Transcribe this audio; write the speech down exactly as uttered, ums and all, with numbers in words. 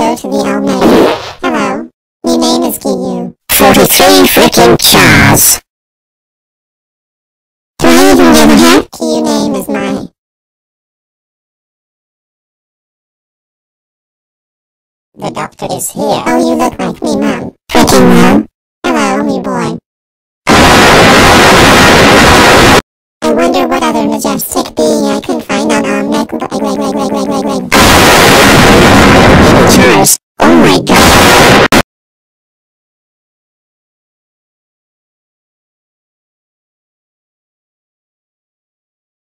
go to the Omegle. Hello, my name is Caillou. Forty-three freaking chars. Do I even give a heck? Caillou name is my... The doctor is here. Oh, you look like me mom. Freaking no. Hello, me boy. I wonder what other majestic